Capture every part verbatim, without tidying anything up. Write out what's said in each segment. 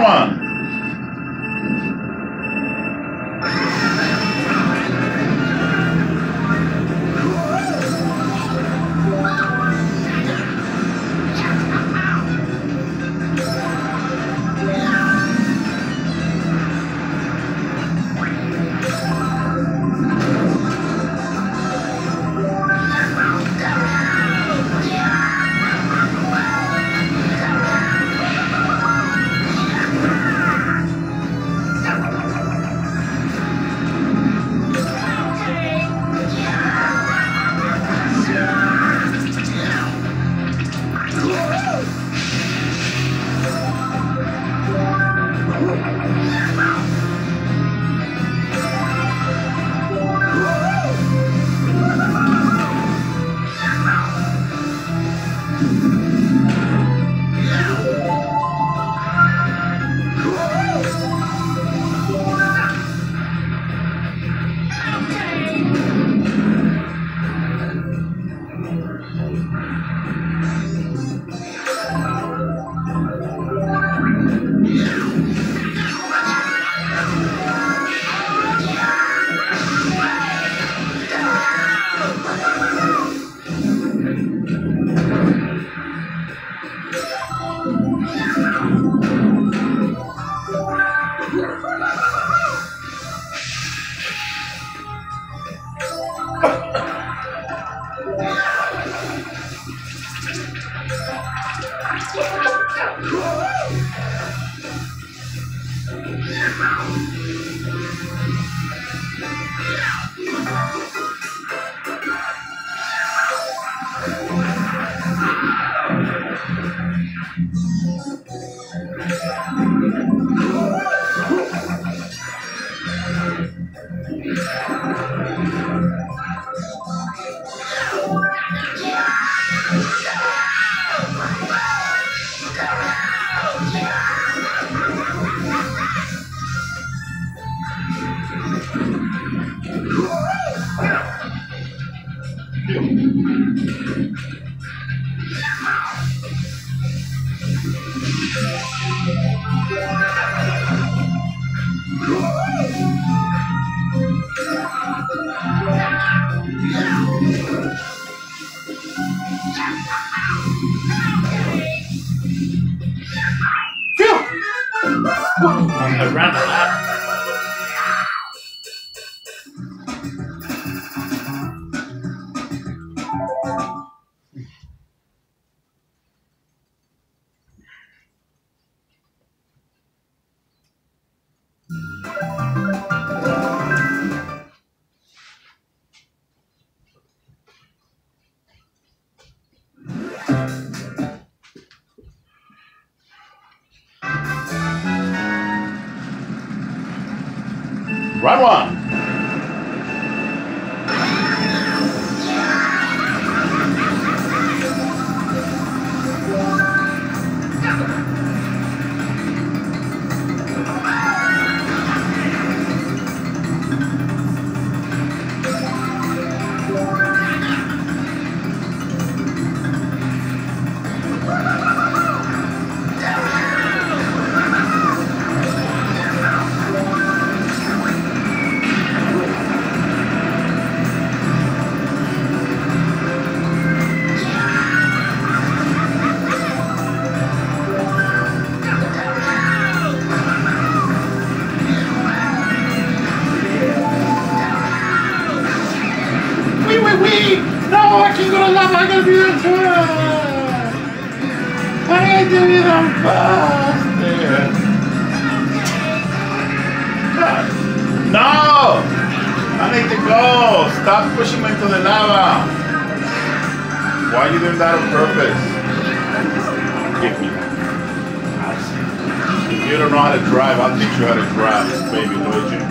one. I ran a lap. Run one. No, I can go to lava, I gotta be on fast! I gotta be on fast! No! I need to go! Stop pushing me into the lava! Why are you doing that on purpose? Give me that. If you don't know how to drive, I'll teach you how to drive, baby Luigi.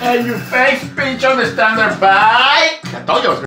And you fake speech on the standard bike. I told you I was